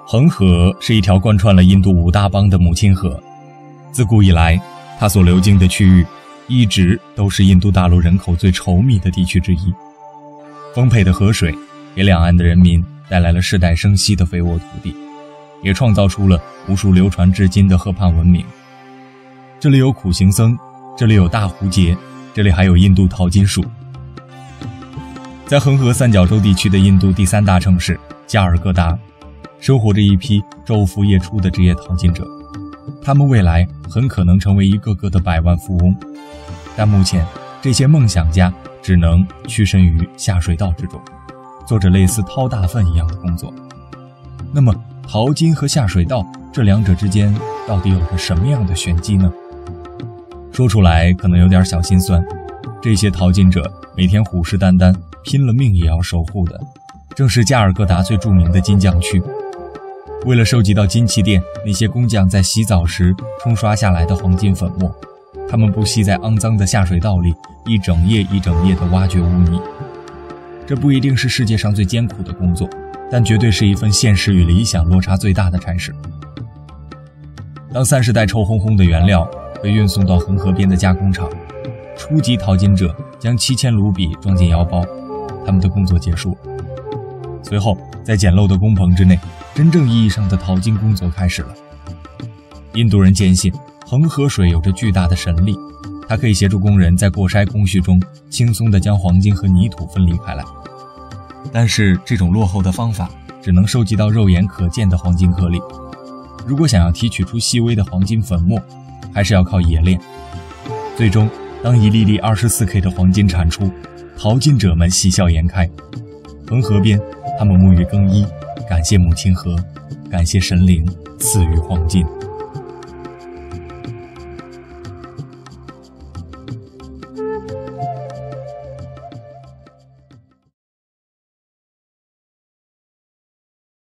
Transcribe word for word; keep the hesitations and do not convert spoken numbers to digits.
恒河是一条贯穿了印度五大邦的母亲河，自古以来，它所流经的区域一直都是印度大陆人口最稠密的地区之一。丰沛的河水给两岸的人民带来了世代生息的肥沃土地，也创造出了无数流传至今的河畔文明。这里有苦行僧，这里有大蝴蝶，这里还有印度淘金树。在恒河三角洲地区的印度第三大城市加尔各答，生活着一批昼伏夜出的职业淘金者，他们未来很可能成为一个个的百万富翁。但目前，这些梦想家只能屈身于下水道之中，做着类似掏大粪一样的工作。那么，淘金和下水道这两者之间到底有着什么样的玄机呢？说出来可能有点小心酸，这些淘金者每天虎视眈眈，拼了命也要守护的，正是加尔各答最著名的金匠区。为了收集到金器店那些工匠在洗澡时冲刷下来的黄金粉末，他们不惜在肮脏的下水道里一整夜一整夜地挖掘污泥。这不一定是世界上最艰苦的工作，但绝对是一份现实与理想落差最大的差事。当三十袋臭烘烘的原料被运送到恒河边的加工厂，初级淘金者将七千卢比装进腰包，他们的工作结束了。随后，在简陋的工棚之内，真正意义上的淘金工作开始了。印度人坚信恒河水有着巨大的神力，它可以协助工人在过筛工序中轻松地将黄金和泥土分离开来。但是这种落后的方法只能收集到肉眼可见的黄金颗粒，如果想要提取出细微的黄金粉末，还是要靠冶炼。最终，当一粒粒 二十四K 的黄金产出，淘金者们喜笑颜开。恒河边，他们沐浴更衣，感谢母亲河，感谢神灵赐予黄金。